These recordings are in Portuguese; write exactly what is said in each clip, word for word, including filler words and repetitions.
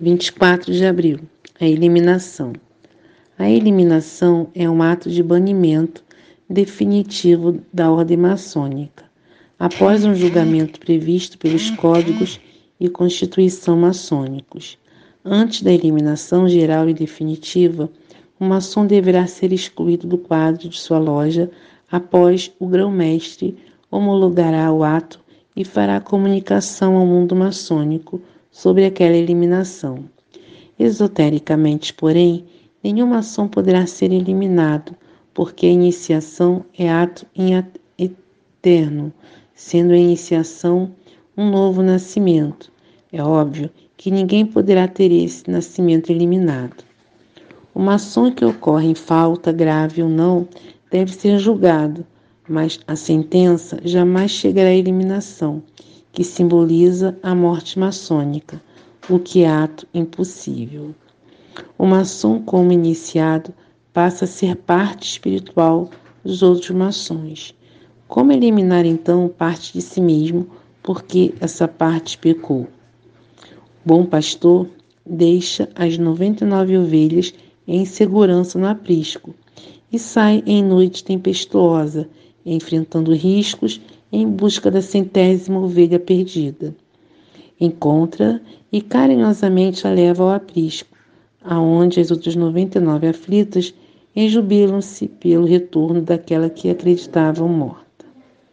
vinte e quatro de abril. A eliminação. A eliminação é um ato de banimento definitivo da ordem maçônica, após um julgamento previsto pelos códigos e constituição maçônicos. Antes da eliminação geral e definitiva, o maçom deverá ser excluído do quadro de sua loja após o grão-mestre homologará o ato e fará comunicação ao mundo maçônico sobre aquela eliminação. Esotericamente, porém, nenhum maçom poderá ser eliminado, porque a iniciação é ato eterno, sendo a iniciação um novo nascimento. É óbvio que ninguém poderá ter esse nascimento eliminado. O maçom que ocorre em falta, grave ou não, deve ser julgado, mas a sentença jamais chegará à eliminação, que simboliza a morte maçônica, o que é ato impossível. O maçom, como iniciado, passa a ser parte espiritual dos outros maçons. Como eliminar, então, parte de si mesmo, porque essa parte pecou? O bom pastor deixa as noventa e nove ovelhas em segurança no aprisco e sai em noite tempestuosa, enfrentando riscos em busca da centésima ovelha perdida. Encontra e carinhosamente a leva ao aprisco, aonde as outras noventa e nove aflitas enjubilam-se pelo retorno daquela que acreditavam morta.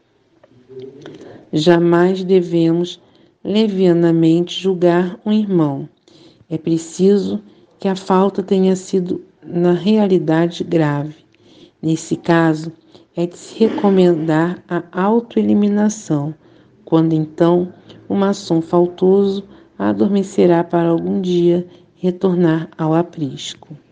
Jamais devemos levianamente julgar um irmão. É preciso que a falta tenha sido, na realidade, grave. Nesse caso, é de se recomendar a autoeliminação, quando então o maçom faltoso adormecerá para algum dia retornar ao aprisco.